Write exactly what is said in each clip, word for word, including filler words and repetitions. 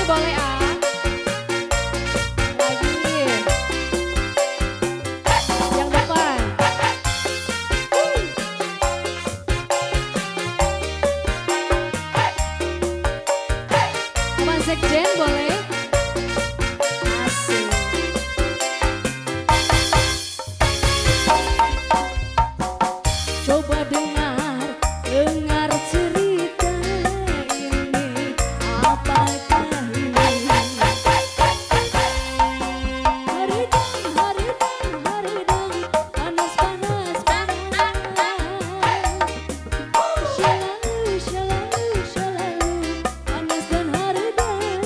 boleh ah. Lagi. Yang depan. Teman sekjen boleh. Asik. Coba dengar, dengar cerita ini. Apakah ini? Haridang, haridang, haridang, panas, panas, panas. Selalu, selalu, selalu, panas dan haridang.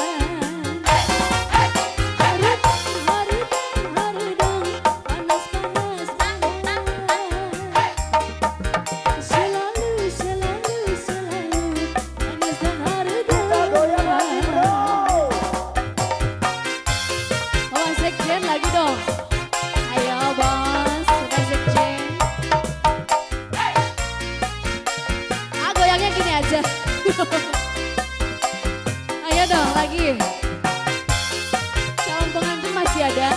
Haridang, haridang, haridang, panas, panas, panas. Selalu, selalu, selalu, panas dan haridang. Bapak sekjen lagi dong. Ayo bos, Bapak sekjen. Ah goyangnya gini aja. Ayo dong lagi. Calon pengantin masih ada.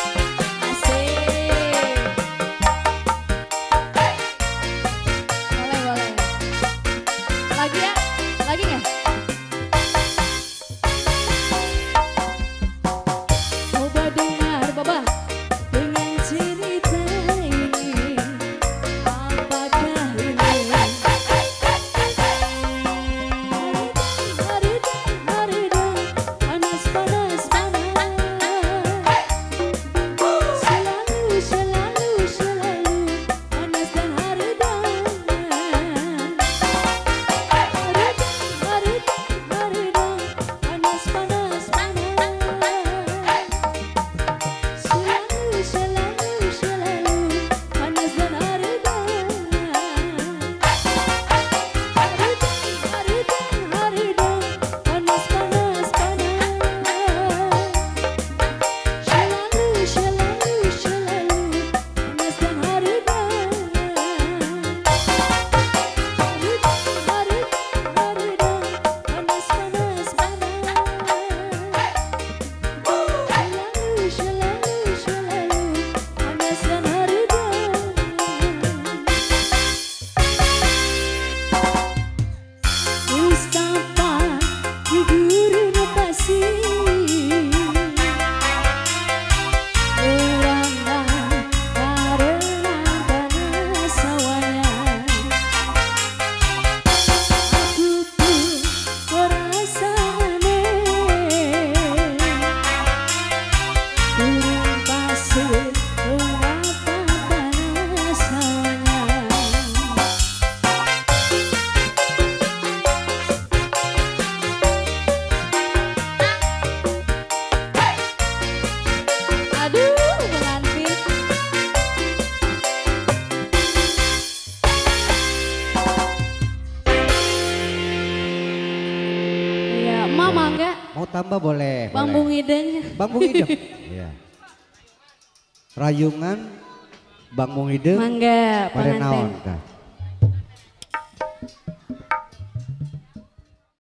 Asik. Boleh, boleh. Lagi ya? Lagi nggak? Coba dengar, Baba, dengan cerita ini. Apakah ini? Haridang, haridang, haridang, panas, panas, panas. Selalu, selalu, selalu, panas dan haridang. Haridang, haridang, haridang, panas, panas, panas. Selalu, selalu, selalu, panas dan haridang. Haridang, haridang, haridang, panas, panas, panas. Selalu, selalu, selalu, panas dan haridang. Haridang, haridang, haridang, panas, panas, panas. Selalu, selalu, selalu, panas dan haridang. Mustafa di gurun pasir, merana karena panas hawanya. Aku pun merasa aneh, gurun pasir mengapa panas hawanya. Aduh, pengantin. Iya, mama enggak? Mau tambah boleh. Bambu boleh. ngidengnya. Bambu hidung. Iya. Rayungan Bang Mung Hidung Mangga, pada pengantin. naon kah?